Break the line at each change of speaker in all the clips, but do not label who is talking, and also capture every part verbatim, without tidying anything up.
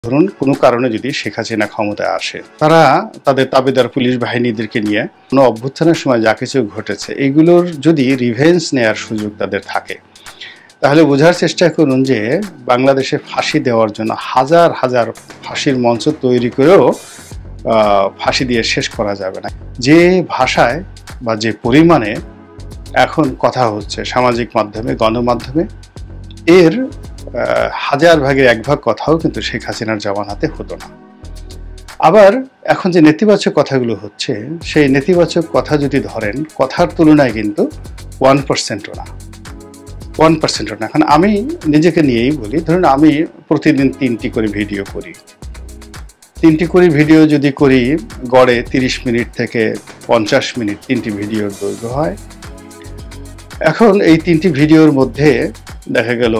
ধরুন কোনো কারণে যদি শেখ হাসিনা ক্ষমতায় আসে, তারা তাদের তাবেদার পুলিশ বাহিনীদেরকে নিয়ে কোনো অভ্যুত্থানের সময় যা কিছু ঘটেছে এগুলোর যদি রিভেঞ্জ নেয়ার সুযোগ তাদের থাকে, তাহলে বোঝার চেষ্টা করুন যে বাংলাদেশে ফাঁসি দেওয়ার জন্য হাজার হাজার ফাঁসির মঞ্চ তৈরি করেও ফাঁসি দিয়ে শেষ করা যাবে না। যে ভাষায় বা যে পরিমাণে এখন কথা হচ্ছে সামাজিক মাধ্যমে, গণমাধ্যমে, এর হাজার ভাগের এক ভাগ কথাও কিন্তু শেখ হাসিনার জামানাতে হতো না। আবার এখন যে নেতিবাচক কথাগুলো হচ্ছে, সেই নেতিবাচক কথা যদি ধরেন, কথার তুলনায় কিন্তু ওয়ান পার্সেন্টও না ওয়ান পার্সেন্টও না। এখন আমি নিজেকে নিয়েই বলি, ধরুন আমি প্রতিদিন তিনটি করে ভিডিও করি। তিনটি করে ভিডিও যদি করি, গড়ে তিরিশ মিনিট থেকে পঞ্চাশ মিনিট তিনটি ভিডিওর দৈর্ঘ্য হয়। এখন এই তিনটি ভিডিওর মধ্যে দেখা গেল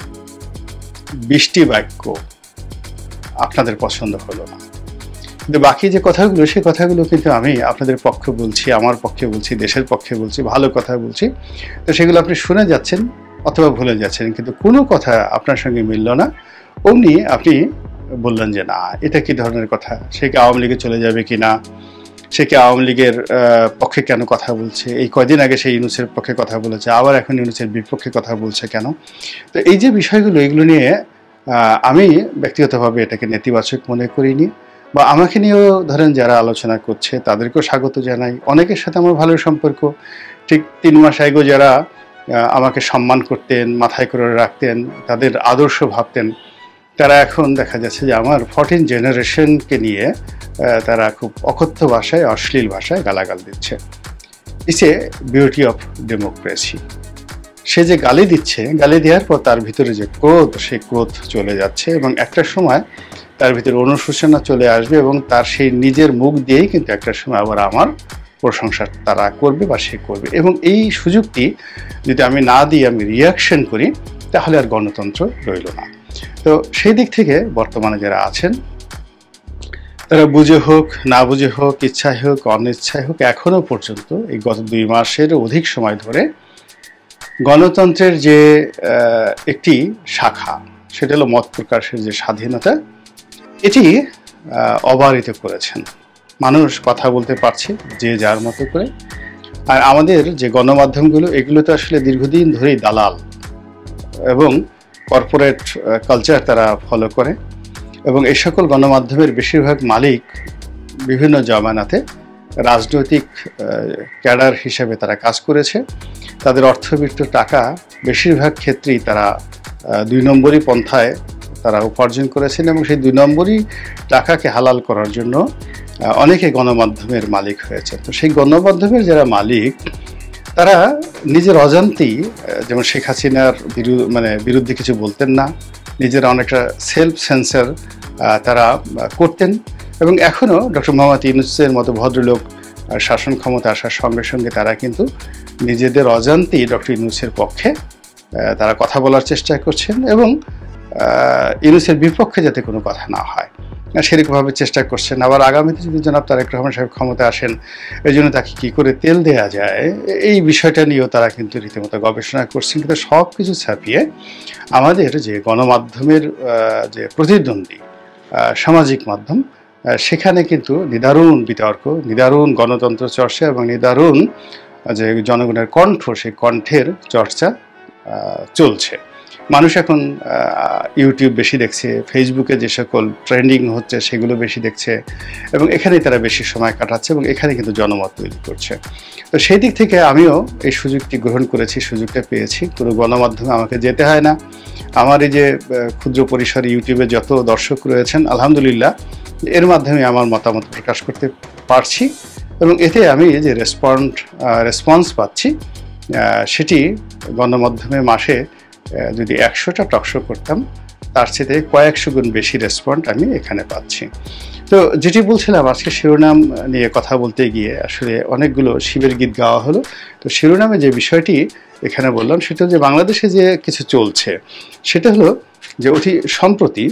বিশটি বাক্য আপনাদের পছন্দ হলো না, কিন্তু বাকি যে কথাগুলো, সেই কথাগুলো কিন্তু আমি আপনাদের পক্ষে বলছি, আমার পক্ষে বলছি, দেশের পক্ষে বলছি, ভালো কথা বলছি। তো সেগুলো আপনি শুনে যাচ্ছেন অথবা ভুলে যাচ্ছেন, কিন্তু কোনো কথা আপনার সঙ্গে মিলল না, অমনি আপনি বললেন যে না, এটা কি ধরনের কথা, সে কি আওয়ামী লীগে চলে যাবে কি না, সে কি আওয়ামী লীগের পক্ষে কেন কথা বলছে, এই কয়দিন আগে সে ইউনুসের পক্ষে কথা বলেছে, আবার এখন ইউনুসের বিপক্ষে কথা বলছে কেন। তো এই যে বিষয়গুলো, এগুলো নিয়ে আমি ব্যক্তিগতভাবে এটাকে নেতিবাচক মনে করিনি, বা আমাকে নিয়েও ধরেন যারা আলোচনা করছে তাদেরকেও স্বাগত জানাই। অনেকের সাথে আমার ভালো সম্পর্ক। ঠিক তিন মাস আগে যারা আমাকে সম্মান করতেন, মাথায় করে রাখতেন, তাদের আদর্শ ভাবতেন, তারা এখন দেখা যাচ্ছে যে আমার ফোরটিন জেনারেশনকে নিয়ে তারা খুব অকথ্য ভাষায়, অশ্লীল ভাষায় গালাগাল দিচ্ছে। It's a beauty of democracy. সে যে গালি দিচ্ছে, গালি দেওয়ার পর তার ভিতরে যে ক্রোধ, সেই ক্রোধ চলে যাচ্ছে এবং একটা সময় তার ভিতরে অনুশোচনা চলে আসবে এবং তার সেই নিজের মুখ দিয়েই কিন্তু একটা সময় আবার আমার প্রশংসা তারা করবে বা সে করবে। এবং এই সুযোগটি যদি আমি না দিয়ে আমি রিয়াকশন করি, তাহলে আর গণতন্ত্র রইল না। তো সেই দিক থেকে বর্তমানে যারা আছেন, তারা বুঝে হোক, না বুঝে হোক, ইচ্ছায় হোক, অনিচ্ছায় হোক, এখনো পর্যন্ত এই গত দুই মাসের অধিক সময় ধরে গণতন্ত্রের যে একটি শাখা, সেটা হলো মত প্রকাশের যে স্বাধীনতা, এটি অবারিত করেছেন। মানুষ কথা বলতে পারছে যে যার মতো করে। আর আমাদের যে গণমাধ্যমগুলো, এগুলো তো আসলে দীর্ঘদিন ধরেই দালাল এবং কর্পোরেট কালচার তারা ফলো করে, এবং এই সকল গণমাধ্যমের বেশিরভাগ মালিক বিভিন্ন জমানাতে রাজনৈতিক ক্যাডার হিসেবে তারা কাজ করেছে। তাদের অর্থবিত্ত টাকা বেশিরভাগ ক্ষেত্রেই তারা দুই নম্বরই পন্থায় তারা উপার্জন করেছেন, এবং সেই দুই নম্বরই টাকাকে হালাল করার জন্য অনেকে গণমাধ্যমের মালিক হয়েছে। তো সেই গণমাধ্যমের যারা মালিক, তারা নিজের অজান্তেই, যেমন শেখ হাসিনার বিরুদ্ধে মানে বিরুদ্ধে কিছু বলতেন না, নিজেরা অনেকটা সেলফ সেন্সার তারা করতেন, এবং এখনও ডক্টর মোহাম্মদ ইউনুসের মতো ভদ্রলোক শাসন ক্ষমতা আসার সঙ্গে সঙ্গে তারা কিন্তু নিজেদের অজান্তেই ডক্টর ইউনুসের পক্ষে তারা কথা বলার চেষ্টা করছেন, এবং ইউনুসের বিপক্ষে যাতে কোনো কথা না হয় সেরকমভাবে চেষ্টা করছেন। আবার আগামীতে যদি জনাব তারেক রহমান সাহেব ক্ষমতা আসেন, এই জন্য তাকে কী করে তেল দেওয়া যায়, এই বিষয়টা নিয়েও তারা কিন্তু রীতিমতো গবেষণা করছেন। কিন্তু সব কিছু ছাপিয়ে আমাদের যে গণমাধ্যমের যে প্রতিদ্বন্দ্বী সামাজিক মাধ্যম, সেখানে কিন্তু নিদারুণ বিতর্ক, নিদারুণ গণতন্ত্র চর্চা এবং নিদারুণ যে জনগণের কণ্ঠ, সেই কণ্ঠের চর্চা চলছে। মানুষ এখন ইউটিউব বেশি দেখছে, ফেসবুকে যে সকল ট্রেন্ডিং হচ্ছে সেগুলো বেশি দেখছে, এবং এখানেই তারা বেশি সময় কাটাচ্ছে এবং এখানে কিন্তু জনমত তৈরি করছে। তো সেই দিক থেকে আমিও এই সুযোগটি গ্রহণ করেছি, সুযোগটা পেয়েছি। কোনো গণমাধ্যমে আমাকে যেতে হয় না। আমার এই যে ক্ষুদ্র পরিসরে ইউটিউবে যত দর্শক রয়েছেন, আলহামদুলিল্লাহ এর মাধ্যমে আমার মতামত প্রকাশ করতে পারছি, এবং এতে আমি যে রেসপন্ড রেসপন্স পাচ্ছি, সেটি গণমাধ্যমে মাসে যদি একশোটা টকশো করতাম, তার চেয়ে কয়েকশো গুণ বেশি রেসপন্ড আমি এখানে পাচ্ছি। তো যেটি বলছিলাম, আজকে শিরোনাম নিয়ে কথা বলতে গিয়ে আসলে অনেকগুলো শিবের গীত গাওয়া হলো। তো শিরোনামে যে বিষয়টি এখানে বললাম, সেটা যে বাংলাদেশে যে কিছু চলছে, সেটা হলো যে অতি সম্প্রতি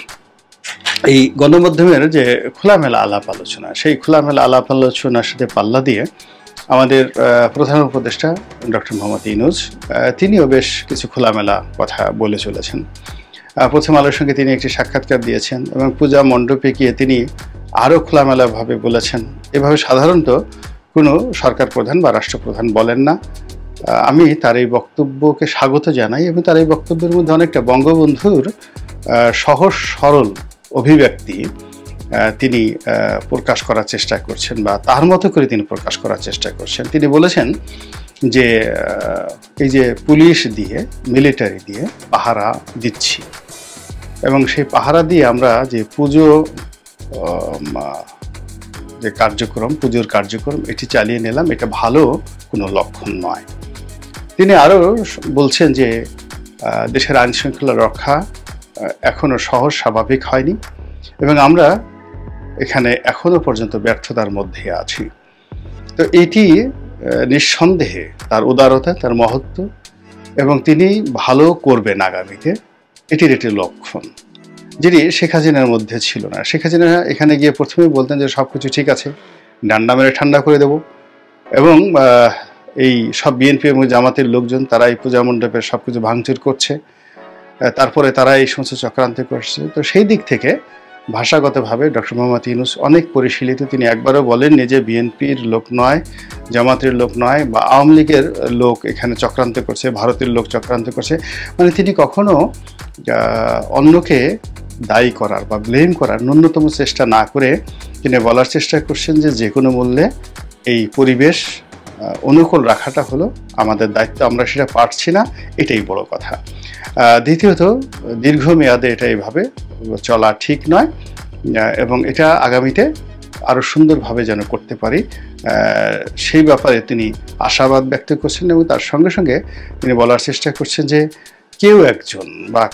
এই গণমাধ্যমের যে খোলামেলা আলাপ আলোচনা, সেই খোলামেলা আলাপ আলোচনার সাথে পাল্লা দিয়ে আমাদের প্রধান উপদেষ্টা ডক্টর মোহাম্মদ ইউনুস, তিনিও বেশ কিছু খোলামেলা কথা বলে চলেছেন। প্রথম আলোর সঙ্গে তিনি একটি সাক্ষাৎকার দিয়েছেন এবং পূজা মণ্ডপে গিয়ে তিনি আরও খোলামেলাভাবে বলেছেন। এভাবে সাধারণত কোনো সরকার প্রধান বা রাষ্ট্রপ্রধান বলেন না। আমি তার এই বক্তব্যকে স্বাগত জানাই এবং তার এই বক্তব্যের মধ্যে অনেকটা বঙ্গবন্ধুর সহজ সরল অভিব্যক্তি তিনি প্রকাশ করার চেষ্টা করছেন বা তার মতো করে তিনি প্রকাশ করার চেষ্টা করছেন। তিনি বলেছেন যে এই যে পুলিশ দিয়ে মিলিটারি দিয়ে পাহারা দিচ্ছি এবং সেই পাহারা দিয়ে আমরা যে পুজো যে কার্যক্রম পুজোর কার্যক্রম এটি চালিয়ে নিলাম, এটা ভালো কোনো লক্ষণ নয়। তিনি আরও বলছেন যে দেশের আইন শৃঙ্খলা রক্ষা এখনও সহজ স্বাভাবিক হয়নি এবং আমরা এখানে এখনো পর্যন্ত ব্যর্থতার মধ্যে আছি। তো এটি নিঃসন্দেহে তার উদারতা, তার মহত্ব এবং তিনি ভালো করবেন আগামীতে, এটির একটি লক্ষণ, যেটি শেখ হাসিনার মধ্যে ছিল না। শেখ হাসিনা এখানে গিয়ে প্রথমেই বলতেন যে সব কিছু ঠিক আছে, ডান্ডা মেরে ঠান্ডা করে দেব এবং এই সব বিএনপি এবং জামাতের লোকজন তারা এই পূজা মণ্ডপের সব কিছু ভাঙচুর করছে, তারপরে তারা এই সমস্ত চক্রান্ত করছে। তো সেই দিক থেকে ভাষাগতভাবে ডক্টর মোহাম্মদ ইউনুস অনেক পরিশীলিত। তিনি একবারও বলেননি যে বিএনপির লোক নয়, জামাতের লোক নয় বা আওয়ামী লীগের লোক এখানে চক্রান্ত করছে, ভারতের লোক চক্রান্ত করছে। মানে তিনি কখনো অন্যকে দায়ী করার বা ব্লেম করার ন্যূনতম চেষ্টা না করে তিনি বলার চেষ্টা করছেন যে যে কোনো মূল্যে এই পরিবেশ অনুকূল রাখাটা হলো আমাদের দায়িত্ব, আমরা সেটা পারছি না, এটাই বড় কথা। দ্বিতীয়ত, দীর্ঘমেয়াদে এটা এইভাবে চলা ঠিক নয় এবং এটা আগামীতে আরও সুন্দরভাবে যেন করতে পারি সেই ব্যাপারে তিনি আশাবাদ ব্যক্ত করছেন এবং তার সঙ্গে সঙ্গে তিনি বলার চেষ্টা করছেন যে কেউ একজন বা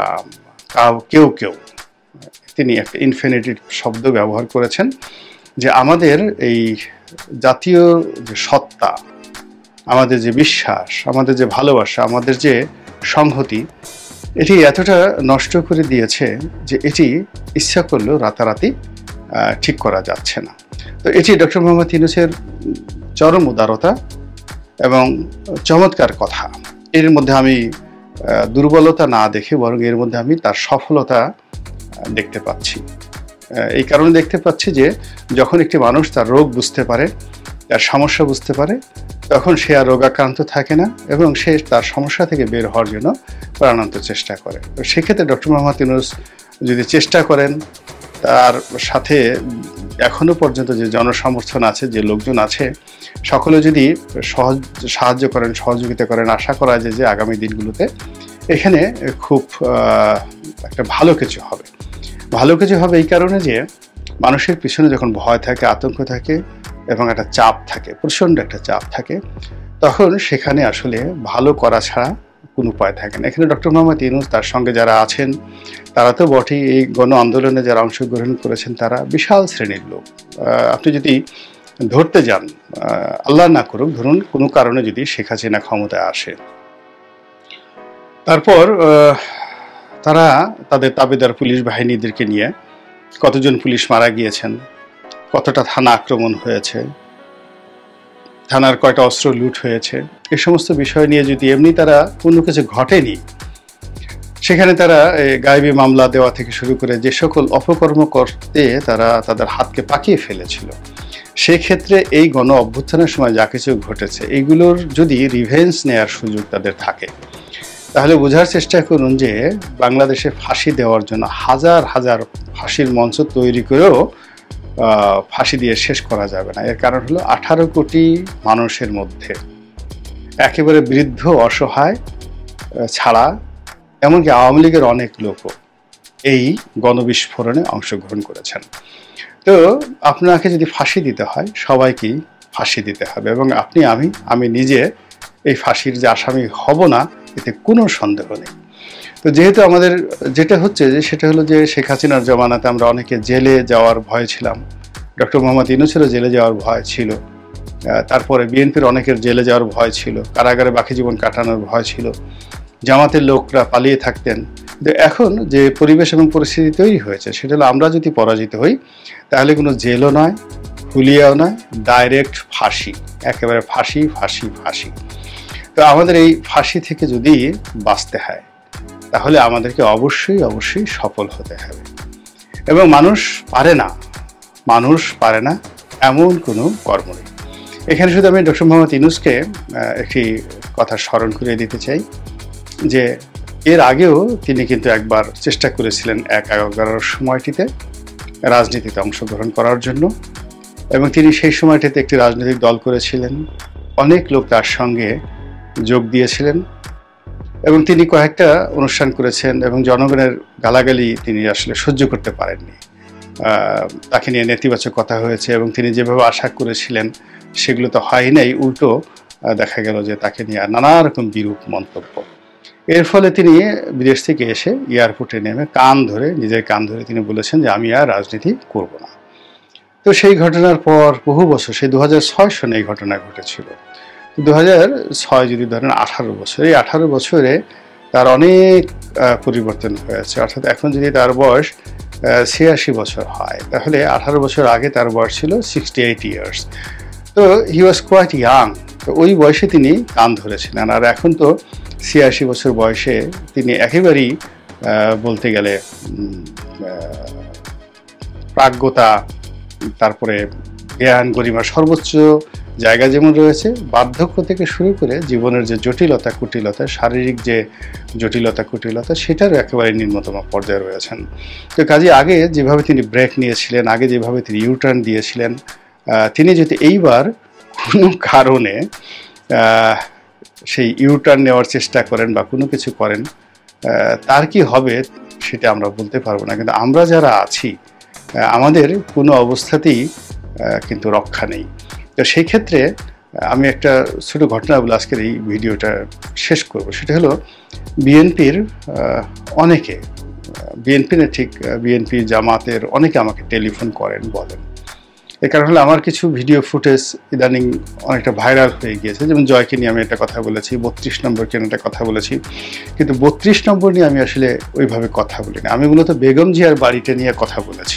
কেউ কেউ, তিনি একটা ইনফিনিটিভ শব্দ ব্যবহার করেছেন, যে আমাদের এই জাতীয় যে সত্তা, আমাদের যে বিশ্বাস, আমাদের যে ভালোবাসা, আমাদের যে সংহতি, এটি এতটা নষ্ট করে দিয়েছে যে এটি ইচ্ছা করলেও রাতারাতি ঠিক করা যাচ্ছে না। তো এটি ডক্টর মোহাম্মদ ইউনূসের চরম উদারতা এবং চমৎকার কথা। এর মধ্যে আমি দুর্বলতা না দেখে বরং এর মধ্যে আমি তার সফলতা দেখতে পাচ্ছি। এই কারণে দেখতে পাচ্ছি যে যখন একটি মানুষ তার রোগ বুঝতে পারে, তার সমস্যা বুঝতে পারে, তখন সে আর রোগাক্রান্ত থাকে না এবং সে তার সমস্যা থেকে বের হওয়ার জন্য প্রাণান্ত চেষ্টা করে। তো সেক্ষেত্রে ডক্টর মোহাম্মদ ইউনূস যদি চেষ্টা করেন, তার সাথে এখনো পর্যন্ত যে জনসমর্থন আছে, যে লোকজন আছে, সকলে যদি সহজ সাহায্য করেন, সহযোগিতা করেন, আশা করা যায় যে আগামী দিনগুলোতে এখানে খুব একটা ভালো কিছু হবে। ভালো কিছু হবে এই কারণে যে মানুষের পিছনে যখন ভয় থাকে, আতঙ্ক থাকে এবং একটা চাপ থাকে, প্রচণ্ড একটা চাপ থাকে, তখন সেখানে আসলে ভালো করা ছাড়া কোনো উপায় থাকে না। এখানে ডক্টর মোহাম্মদ ইউনূস, তার সঙ্গে যারা আছেন তারা তো বটেই, এই গণ আন্দোলনে যারা অংশগ্রহণ করেছেন তারা বিশাল শ্রেণীর লোক। আপনি যদি ধরতে যান, আল্লাহ না করুক, ধরুন কোনো কারণে যদি শেখ হাসিনা ক্ষমতায় আসে, তারপর তারা তাদের তাবেদার পুলিশ বাহিনীদেরকে নিয়ে কতজন পুলিশ মারা গিয়েছেন, কতটা থানা আক্রমণ হয়েছে, থানার কয়টা অস্ত্র লুট হয়েছে, এই সমস্ত বিষয় নিয়ে যদি এমনি তারা কোনো কিছু ঘটেনি, সেখানে তারা গায়েবী মামলা দেওয়া থেকে শুরু করে যে সকল অপকর্ম করতে তারা তাদের হাতকে পাকিয়ে ফেলেছিল, সেক্ষেত্রে এই গণ অভ্যুত্থানের সময় যা কিছু ঘটেছে এইগুলোর যদি রিভেঞ্জ নেয়ার সুযোগ তাদের থাকে, তাহলে বোঝার চেষ্টা করুন যে বাংলাদেশে ফাঁসি দেওয়ার জন্য হাজার হাজার ফাঁসির মঞ্চ তৈরি করেও ফাঁসি দিয়ে শেষ করা যাবে না। এর কারণ হলো আঠারো কোটি মানুষের মধ্যে একেবারে বৃদ্ধ, অসহায় ছাড়া এমনকি আওয়ামী লীগের অনেক লোকও এই গণবিস্ফোরণে অংশগ্রহণ করেছেন। তো আপনাকে যদি ফাঁসি দিতে হয়, সবাইকেই ফাঁসি দিতে হবে এবং আপনি, আমি আমি নিজে এই ফাঁসির যে আসামি হব না, এতে কোনো সন্দেহ নেই। তো যেহেতু আমাদের যেটা হচ্ছে যে সেটা হলো যে শেখ হাসিনার জমানাতে আমরা অনেকে জেলে যাওয়ার ভয় ছিলাম, ডক্টর মোহাম্মদ ইউনূসেরও জেলে যাওয়ার ভয় ছিল, তারপরে বিএনপির অনেকের জেলে যাওয়ার ভয় ছিল, কারাগারে বাকি জীবন কাটানোর ভয় ছিল, জামাতের লোকরা পালিয়ে থাকতেন। কিন্তু এখন যে পরিবেশ এবং পরিস্থিতি তৈরি হয়েছে সেটা হলো আমরা যদি পরাজিত হই তাহলে কোনো জেলও নয়, হুলিয়াও নয়, ডাইরেক্ট ফাঁসি, একেবারে ফাঁসি ফাঁসি ফাঁসি। তো আমাদের এই ফাঁসি থেকে যদি বাঁচতে হয় তাহলে আমাদেরকে অবশ্যই অবশ্যই সফল হতে হবে। এবং মানুষ পারে না মানুষ পারে না এমন কোনো কর্ম নেই। এখানে শুধু আমি ডক্টর মোহাম্মদ ইউনূসকে একটি কথা স্মরণ করিয়ে দিতে চাই যে এর আগেও তিনি কিন্তু একবার চেষ্টা করেছিলেন এক এগারোর সময়টিতে রাজনীতিতে অংশগ্রহণ করার জন্য, এবং তিনি সেই সময়টিতে একটি রাজনৈতিক দল করেছিলেন, অনেক লোক তার সঙ্গে যোগ দিয়েছিলেন, এবং তিনি কয়েকটা অনুষ্ঠান করেছেন এবং জনগণের গালাগালি তিনি আসলে সহ্য করতে পারেননি। তাকে নিয়ে নেতিবাচক কথা হয়েছে এবং তিনি যেভাবে আশা করেছিলেন সেগুলো তো হয় নাই, উল্টো দেখা গেল যে তাকে নিয়ে নানা রকম বিরূপ মন্তব্য। এর ফলে তিনি বিদেশ থেকে এসে এয়ারপোর্টে নেমে কান ধরে নিজের কান ধরে তিনি বলেছেন যে আমি আর রাজনীতি করব না। তো সেই ঘটনার পর বহু বছর, সেই দু হাজার ছয় সনে এই ঘটনা ঘটেছিল। দু হাজার ছয় যদি ধরেন আঠারো বছর, এই আঠারো বছরে তার অনেক পরিবর্তন হয়েছে। অর্থাৎ এখন যদি তার বয়স ছিয়াশি বছর হয়, তাহলে আঠারো বছর আগে তার বয়স ছিল সিক্সটি এইট ইয়ার্স। তো হি ওয়াজ কোয়াইট ইয়াং। তো ওই বয়সে তিনি কান ধরেছিলেন, আর এখন তো ছিয়াশি বছর বয়সে তিনি একেবারেই বলতে গেলে প্রাজ্ঞতা, তারপরে জ্ঞান গরিমা সর্বোচ্চ জায়গা যেমন রয়েছে, বার্ধক্য থেকে শুরু করে জীবনের যে জটিলতা কুটিলতা, শারীরিক যে জটিলতা কুটিলতা, সেটারও একেবারে নিম্নতম পর্যায়ে রয়েছেন। তো কাজে আগে যেভাবে তিনি ব্রেক নিয়েছিলেন, আগে যেভাবে তিনি ইউটার্ন দিয়েছিলেন, তিনি যদি এইবার কোনো কারণে সেই ইউটার্ন নেওয়ার চেষ্টা করেন বা কোনো কিছু করেন, তার কি হবে সেটা আমরা বলতে পারবো না। কিন্তু আমরা যারা আছি আমাদের কোনো অবস্থাতেই কিন্তু রক্ষা নেই। তো সেই ক্ষেত্রে আমি একটা ছোটো ঘটনা বলে আজকের এই ভিডিওটা শেষ করব। সেটা হলো বিএনপির অনেকে, বিএনপি না ঠিক বিএনপি জামাতের অনেকে আমাকে টেলিফোন করেন, বলেন। এ কারণ হলো আমার কিছু ভিডিও ফুটেজ ইদানিং অনেকটা ভাইরাল হয়ে গিয়েছে। যেমন জয়কে নিয়ে আমি একটা কথা বলেছি, বত্রিশ নম্বরকে নিয়ে একটা কথা বলেছি, কিন্তু বত্রিশ নম্বর নিয়ে আমি আসলে ওইভাবে কথা বলিনি। আমি মূলত বেগম জিয়ার বাড়িটা নিয়ে কথা বলেছি।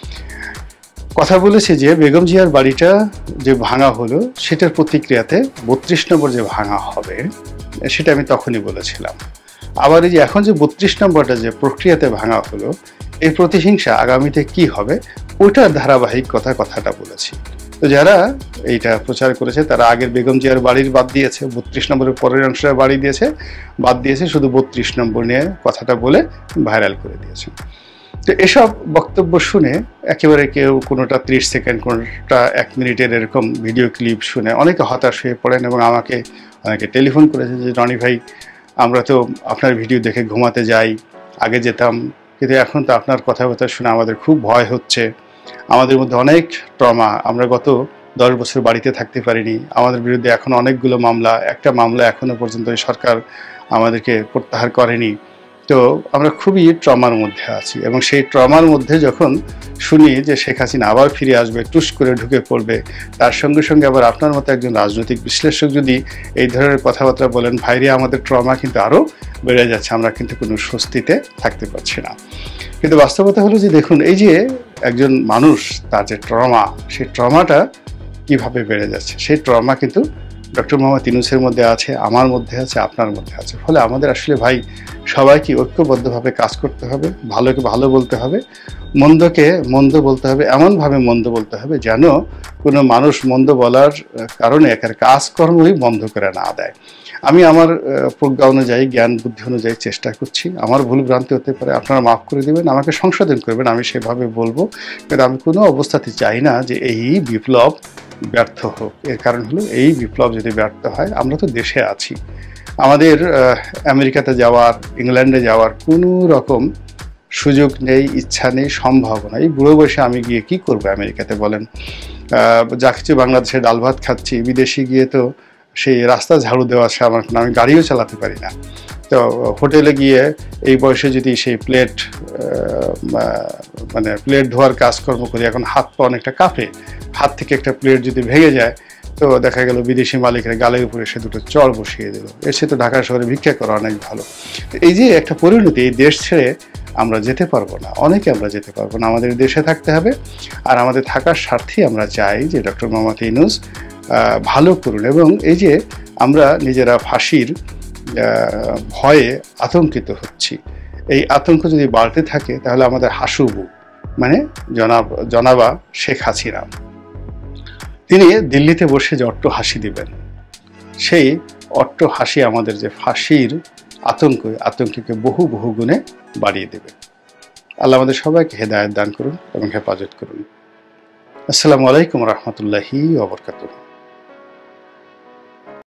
কথা বলেছি যে বেগম জিয়ার বাড়িটা যে ভাঙা হলো সেটার প্রতিক্রিয়াতে বত্রিশ নম্বর যে ভাঙা হবে সেটা আমি তখনই বলেছিলাম। আবার এই যে এখন যে বত্রিশ নম্বরটা যে প্রক্রিয়াতে ভাঙা হলো, এই প্রতিহিংসা আগামীতে কি হবে ওইটার ধারাবাহিক কথা কথাটা বলেছি। তো যারা এইটা প্রচার করেছে তারা আগের বেগম জিয়ার বাড়ির বাদ দিয়েছে, বত্রিশ নম্বরের পরের অংশটা বাড়ি দিয়েছে, বাদ দিয়েছে, শুধু বত্রিশ নম্বর নিয়ে কথাটা বলে ভাইরাল করে দিয়েছে। তো এসব বক্তব্য শুনে একেবারে কেউ কোনোটা ত্রিশ সেকেন্ড, কোনোটা এক মিনিটের এরকম ভিডিও ক্লিপ শুনে অনেকে হতাশ হয়ে পড়েন এবং আমাকে অনেকে টেলিফোন করেছে যে রনি ভাই, আমরা তো আপনার ভিডিও দেখে ঘুমাতে যাই, আগে যেতাম, কিন্তু এখন তো আপনার কথাবার্তা শুনে আমাদের খুব ভয় হচ্ছে, আমাদের মধ্যে অনেক ট্রমা, আমরা গত দশ বছর বাড়িতে থাকতে পারিনি, আমাদের বিরুদ্ধে এখন অনেকগুলো মামলা, একটা মামলা এখনও পর্যন্ত সরকার আমাদেরকে প্রত্যাহার করেনি। তো আমরা খুবই ট্রমার মধ্যে আছি, এবং সেই ট্রমার মধ্যে যখন শুনি যে শেখ হাসিনা আবার ফিরে আসবে, টুস করে ঢুকে পড়বে, তার সঙ্গে সঙ্গে আবার আপনার মতো একজন রাজনৈতিক বিশ্লেষক যদি এই ধরনের কথাবার্তা বলেন, ভাইরে আমাদের ট্রমা কিন্তু আরও বেড়ে যাচ্ছে, আমরা কিন্তু কোনো স্বস্তিতে থাকতে পারছি না। কিন্তু বাস্তবতা হলো যে দেখুন, এই যে একজন মানুষ তার যে ট্রমা, সেই ট্রমাটা কীভাবে বেড়ে যাচ্ছে, সেই ট্রমা কিন্তু ডক্টর মোহাম্মদ ইউনূসের মধ্যে আছে, আমার মধ্যে আছে, আপনার মধ্যে আছে। ফলে আমাদের আসলে ভাই সবাইকে ঐক্যবদ্ধভাবে কাজ করতে হবে, ভালোকে ভালো বলতে হবে, মন্দকে মন্দ বলতে হবে, এমনভাবে মন্দ বলতে হবে যেন কোনো মানুষ মন্দ বলার কারণে একার কাজকর্মই বন্ধ করে না দেয়। আমি আমার প্রজ্ঞা অনুযায়ী, জ্ঞান বুদ্ধি অনুযায়ী চেষ্টা করছি, আমার ভুল ভ্রান্তি হতে পারে, আপনারা মাফ করে দেবেন, আমাকে সংশোধন করবেন, আমি সেভাবে বলবো। কিন্তু আমি কোনো অবস্থাতে চাই না যে এই বিপ্লব ব্যর্থ হোক। এর কারণ হলো এই বিপ্লব যদি ব্যর্থ হয়, আমরা তো দেশে আছি, আমাদের আমেরিকাতে যাওয়ার, ইংল্যান্ডে যাওয়ার কোনো রকম সুযোগ নেই, ইচ্ছা নেই, সম্ভাবনা। এই বুড়ো বয়সে আমি গিয়ে কি করবো আমেরিকাতে বলেন? যা কিছু বাংলাদেশে ডাল ভাত খাচ্ছি, বিদেশে গিয়ে তো সেই রাস্তা ঝাড়ু দেওয়া সে আমার, আমি গাড়িও চালাতে পারি না। তো হোটেলে গিয়ে এই বয়সে যদি সেই প্লেট মানে প্লেট ধোয়ার কাজকর্ম করি, এখন হাত পা অনেকটা কাঁপে, হাত থেকে একটা প্লেট যদি ভেঙে যায় তো দেখা গেল বিদেশি মালিকের গালের উপরে সে দুটো চড় বসিয়ে দিল, এর সে তো ঢাকা শহরে ভিক্ষা করা অনেক ভালো। এই যে একটা পরিণতি, এই দেশ ছেড়ে আমরা যেতে পারবো না, অনেকে আমরা যেতে পারবো না, আমাদের দেশে থাকতে হবে। আর আমাদের থাকার স্বার্থেই আমরা চাই যে ডক্টর মোহাম্মদ ইউনূস ভালো করুন, এবং এই যে আমরা নিজেরা ফাঁসির ভয়ে আতঙ্কিত হচ্ছি। এই আতঙ্ক যদি বাড়তে থাকে তাহলে আমাদের হাসুবু মানে জনাব জনাবা শেখ হাসিনা তিনি দিল্লিতে বসে যে অট্ট হাসি দিবেন, সেই অট্ট হাসি আমাদের যে ফাঁসির আতঙ্ক, আতঙ্ককে বহু বহু গুণে বাড়িয়ে দেবে। আল্লাহ আমাদের সবাইকে হেদায়েত দান করুন এবং হেফাজত করুন। আসসালামু আলাইকুম রহমতুল্লাহি ওয়া বারাকাতুহু।